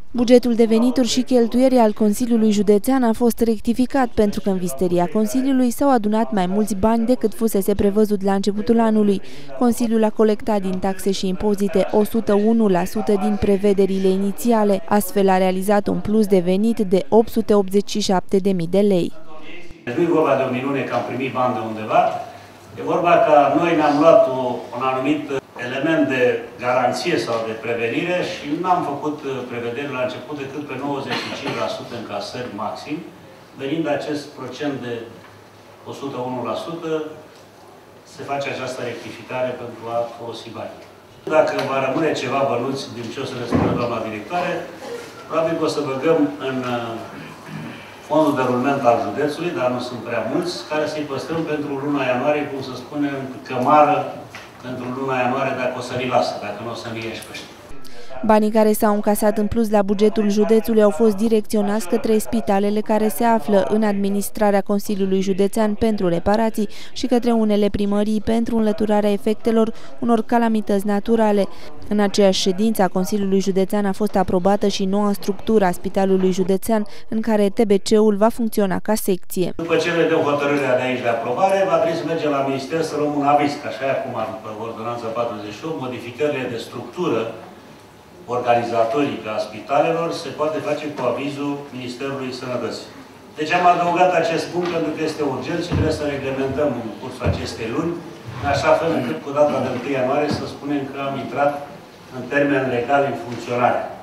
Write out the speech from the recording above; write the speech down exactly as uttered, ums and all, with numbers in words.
Bugetul de venituri și cheltuieli al Consiliului Județean a fost rectificat pentru că în visteria Consiliului s-au adunat mai mulți bani decât fusese prevăzut la începutul anului. Consiliul a colectat din taxe și impozite o sută unu la sută din prevederile inițiale, astfel a realizat un plus de venit de opt sute optzeci și șapte de mii de lei. Nu e vorba de o minune că am primit bani de undeva, e vorba că noi ne-am luat o, un anumit element de garanție sau de prevenire și nu am făcut prevederi la început decât pe nouăzeci și cinci la sută încasări maxim, venind acest procent de o sută unu la sută, se face această rectificare pentru a folosi banii. Dacă va rămâne ceva bănuți din ce o să ne spună doamna directoare, probabil că o să băgăm în fondul de rulment al județului, dar nu sunt prea mulți, care să-i păstrăm pentru luna ianuarie, cum să spunem, cămară pentru luna ianuarie, dacă o să ni lasă, dacă nu o să ni ieși pe ăștia. Banii care s-au încasat în plus la bugetul județului au fost direcționați către spitalele care se află în administrarea Consiliului Județean pentru reparații și către unele primării pentru înlăturarea efectelor unor calamități naturale. În aceeași ședință a Consiliului Județean a fost aprobată și noua structură a Spitalului Județean, în care T B C-ul va funcționa ca secție. După ce ne dăm hotărârea de aici de aprobare, va trebui să mergem la Minister să luăm un aviz, că așa acum, după ordonanța patruzeci și opt, modificările de structură organizatorică a spitalelor se poate face cu avizul Ministerului Sănătății. Deci am adăugat acest punct pentru că este urgent și trebuie să reglementăm în cursul acestei luni, în așa fel încât cu data de întâi ianuarie să spunem că am intrat în termen legal în funcționare.